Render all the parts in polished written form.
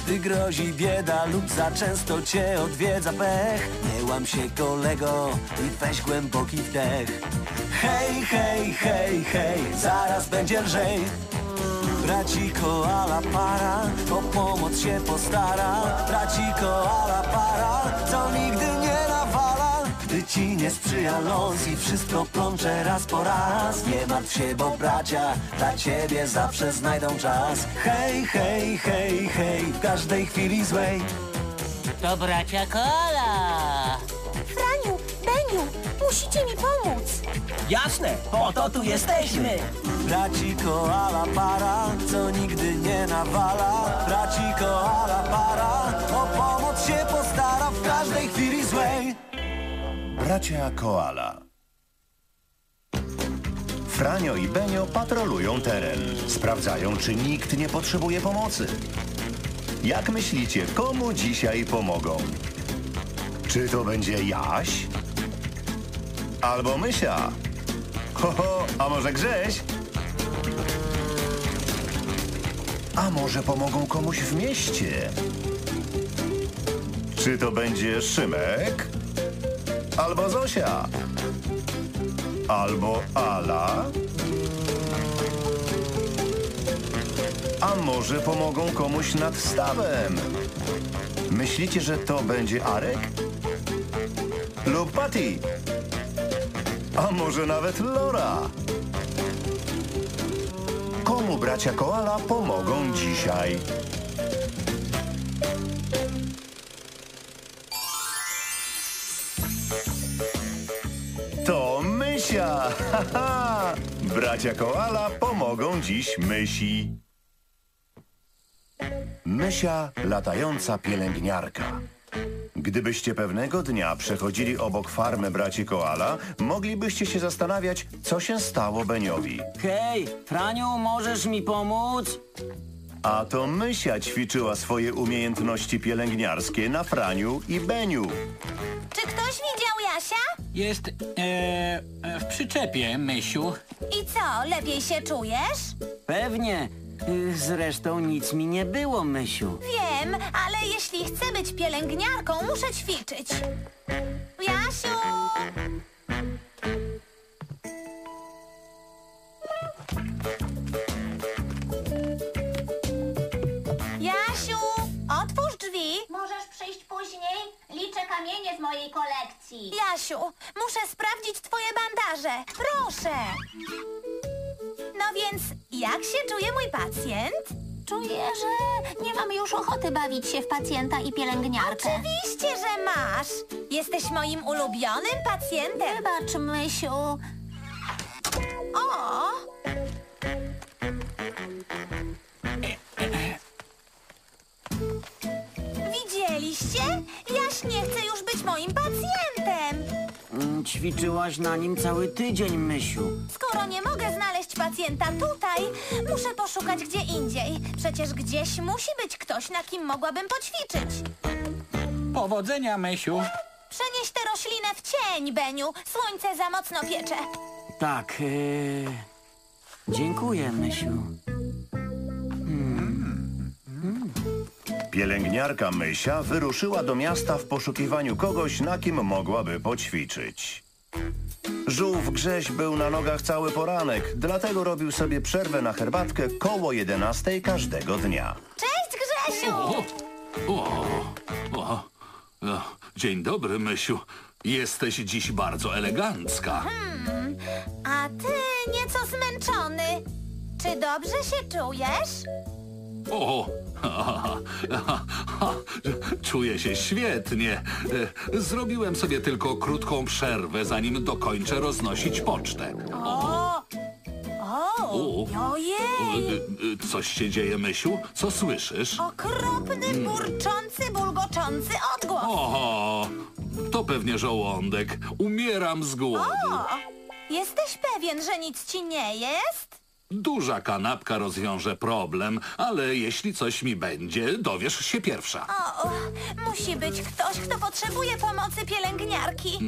gdy grozi bieda lub za często cię odwiedza pech. Nie łam się, kolego, i weź głęboki wdech. Hej, hej, hej, hej, zaraz będzie lżej. Braci koala para o pomoc się postara. Braci koala para, co nigdy nie nawala. Gdy ci nie sprzyja los i wszystko plącze raz po raz, nie martw się, bo bracia dla ciebie zawsze znajdą czas. Hej, hej, hej, hej, w każdej chwili złej. To bracia Koala. Franiu, Beniu, musicie mi pomóc. Jasne, po to tu jesteśmy. Braci koala para, co nigdy nie nawala. Braci koala para, o pomoc się postara w każdej chwili złej. Bracia Koala. Franio i Benio patrolują teren. Sprawdzają, czy nikt nie potrzebuje pomocy. Jak myślicie, komu dzisiaj pomogą? Czy to będzie Jaś? Albo Mysia? Ho, a może Grześ? A może pomogą komuś w mieście? Czy to będzie Szymek? Albo Zosia? Albo Ala? A może pomogą komuś nad stawem? Myślicie, że to będzie Arek? Lub Patty? A może nawet Lora? Komu bracia Koala pomogą dzisiaj? To Mysia! Haha! Bracia Koala pomogą dziś Mysi. Mysia, latająca pielęgniarka. Gdybyście pewnego dnia przechodzili obok farmy braci Koala, moglibyście się zastanawiać, co się stało Beniowi. Hej, Franiu, możesz mi pomóc? A to Mysia ćwiczyła swoje umiejętności pielęgniarskie na Franiu i Beniu. Czy ktoś widział Jasia? Jest w przyczepie, Mysiu. I co, lepiej się czujesz? Pewnie. Zresztą nic mi nie było, Mysiu. Wiem, ale jeśli chcę być pielęgniarką, muszę ćwiczyć. Jasiu! Jasiu, otwórz drzwi. Możesz przyjść później? Liczę kamienie z mojej kolekcji. Jasiu, muszę sprawdzić twoje bandaże. Proszę. No więc, jak się czuje mój pacjent? Czuję, że nie mam już ochoty bawić się w pacjenta i pielęgniarkę. Oczywiście, że masz. Jesteś moim ulubionym pacjentem. Wybacz, Mysiu. O! Widzieliście? Jaś nie chce już być moim pacjentem. Ćwiczyłaś na nim cały tydzień, Mysiu. Skoro nie mogę znaleźć pacjenta tutaj, muszę poszukać gdzie indziej. Przecież gdzieś musi być ktoś, na kim mogłabym poćwiczyć. Powodzenia, Mysiu. Przenieś tę roślinę w cień, Beniu. Słońce za mocno piecze. Tak, dziękuję, Mysiu. Pielęgniarka Mysia wyruszyła do miasta w poszukiwaniu kogoś, na kim mogłaby poćwiczyć. Żółw Grześ był na nogach cały poranek, dlatego robił sobie przerwę na herbatkę koło 11 każdego dnia. Cześć, Grzesiu! Dzień dobry, Mysiu. Jesteś dziś bardzo elegancka. A ty nieco zmęczony. Czy dobrze się czujesz? O, czuję się świetnie. Zrobiłem sobie tylko krótką przerwę, zanim dokończę roznosić pocztę. Ojej! Coś się dzieje, Mysiu? Co słyszysz? Okropny, burczący, bulgoczący odgłos. O, to pewnie żołądek. Umieram z głodu. Jesteś pewien, że nic ci nie jest? Duża kanapka rozwiąże problem, ale jeśli coś mi będzie, dowiesz się pierwsza. O, musi być ktoś, kto potrzebuje pomocy pielęgniarki.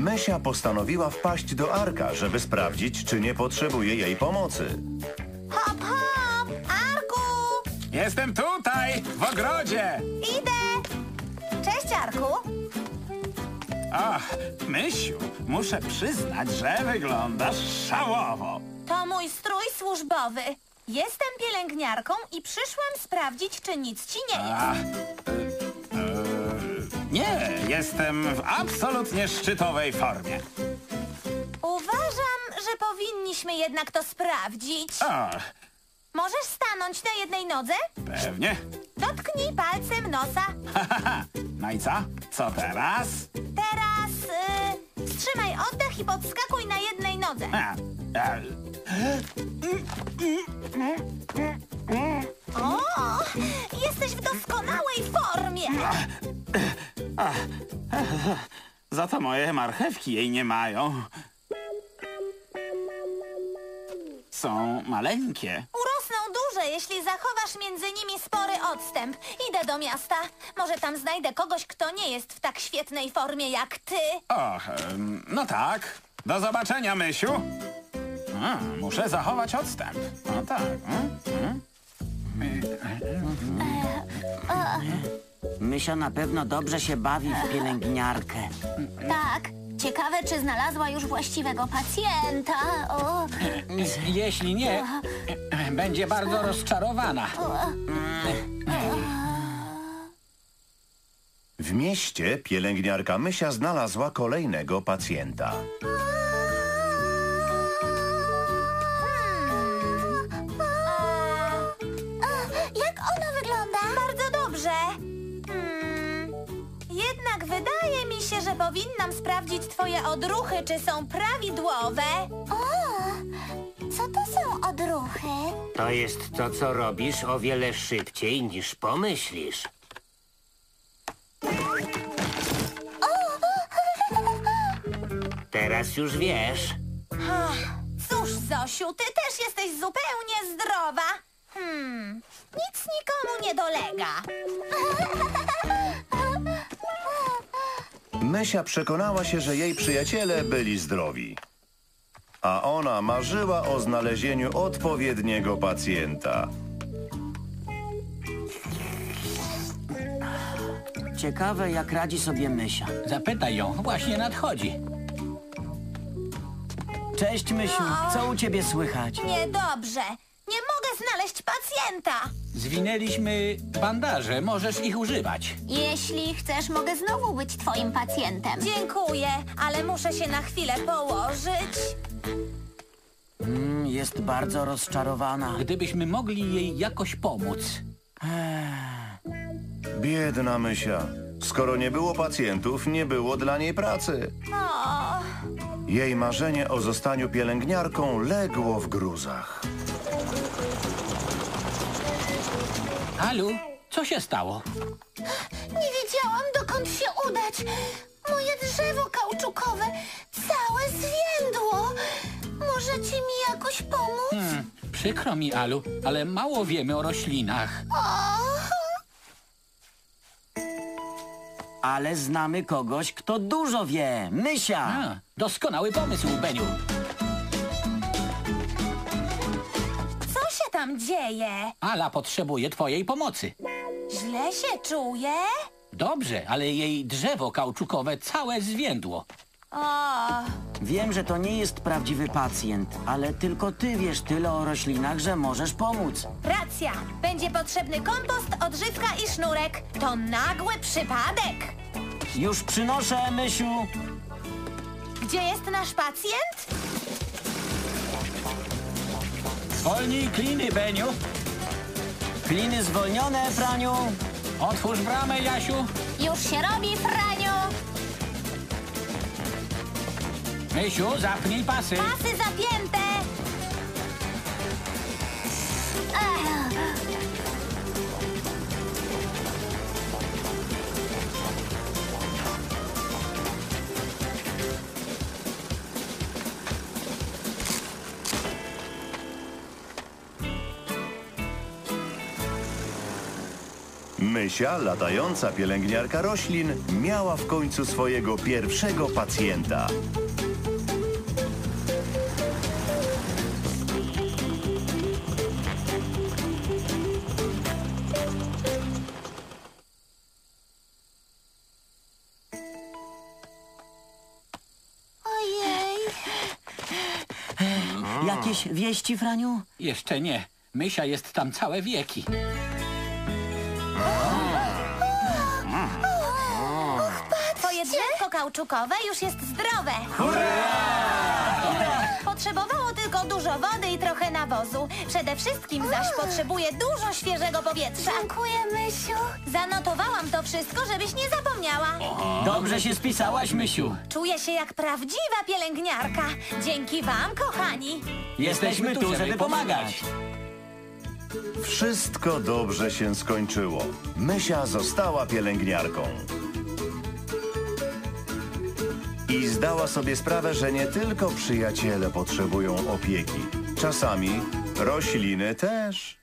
Mysia postanowiła wpaść do Arka, żeby sprawdzić, czy nie potrzebuje jej pomocy. Hop, hop! Arku! Jestem tutaj, w ogrodzie. Idę! Cześć, Arku! Ach, Mysiu, muszę przyznać, że wyglądasz szałowo. To mój strój służbowy. Jestem pielęgniarką i przyszłam sprawdzić, czy nic ci nie jest. Nie, jestem w absolutnie szczytowej formie. Uważam, że powinniśmy jednak to sprawdzić. O, Możesz stanąć na jednej nodze? pewnie. Dotknij palcem nosa. No i co? Co teraz? Teraz wstrzymaj oddech i podskakuj na jednej nodze. O, jesteś w doskonałej formie. Za to moje marchewki jej nie mają. Są maleńkie. Urosną duże, jeśli zachowasz między nimi spory odstęp. Idę do miasta. Może tam znajdę kogoś, kto nie jest w tak świetnej formie jak ty. Och, no tak. Do zobaczenia, Mysiu. Muszę zachować odstęp. No tak. Mysia na pewno dobrze się bawi w pielęgniarkę. Tak. Ciekawe, czy znalazła już właściwego pacjenta. O, Jeśli nie, będzie bardzo rozczarowana. W mieście pielęgniarka Mysia znalazła kolejnego pacjenta. Jak ona wygląda? Bardzo dobrze. Jednak wydaje mi się, że powinnam sprawdzić twoje odruchy, czy są prawidłowe. co to są odruchy? To jest to, co robisz o wiele szybciej niż pomyślisz. Teraz już wiesz. Cóż, Zosiu, ty też jesteś zupełnie zdrowa. Nic nikomu nie dolega. Mysia przekonała się, że jej przyjaciele byli zdrowi. A ona marzyła o znalezieniu odpowiedniego pacjenta. Ciekawe, jak radzi sobie Mysia. Zapytaj ją, właśnie nadchodzi. Cześć, Mysiu. Co u ciebie słychać? Niedobrze. Nie mogę znaleźć pacjenta. Zwinęliśmy bandaże, możesz ich używać. Jeśli chcesz, mogę znowu być twoim pacjentem. Dziękuję, ale muszę się na chwilę położyć. Jest bardzo rozczarowana. Gdybyśmy mogli jej jakoś pomóc. Biedna Mysia. Skoro nie było pacjentów, nie było dla niej pracy. Jej marzenie o zostaniu pielęgniarką legło w gruzach. Alu, co się stało? Nie wiedziałam, dokąd się udać. Moje drzewo kauczukowe całe zwiędło. Możecie mi jakoś pomóc? Przykro mi, Alu, ale mało wiemy o roślinach. Ale znamy kogoś, kto dużo wie. Mysia! Doskonały pomysł, Beniu. Co się tam dzieje? Ala potrzebuje twojej pomocy. Źle się czuję? Dobrze, ale jej drzewo kauczukowe całe zwiędło. Wiem, że to nie jest prawdziwy pacjent, ale tylko ty wiesz tyle o roślinach, że możesz pomóc. Racja. Będzie potrzebny kompost, odżywka i sznurek. To nagły przypadek. Już przynoszę, Mysiu. Gdzie jest nasz pacjent? Zwolnij kliny, Beniu. Kliny zwolnione, Franiu. Otwórz bramę, Jasiu. Już się robi, Franiu. Mysiu, zapnij pasy. Pasy zapięte. Mysia, latająca pielęgniarka roślin, miała w końcu swojego pierwszego pacjenta. Ojej. Jakieś wieści, Franiu? Jeszcze nie. Mysia jest tam całe wieki. Twoje drzewko kauczukowe już jest zdrowe. Potrzebowało tylko dużo wody i trochę nawozu. Przede wszystkim zaś potrzebuje dużo świeżego powietrza. Dziękuję, Mysiu. Zanotowałam to wszystko, żebyś nie zapomniała. Dobrze się spisałaś, Mysiu. Czuję się jak prawdziwa pielęgniarka. Dzięki wam, kochani. Jesteśmy tu, żeby pomagać. Wszystko dobrze się skończyło. Mysia została pielęgniarką. I zdała sobie sprawę, że nie tylko przyjaciele potrzebują opieki. Czasami rośliny też.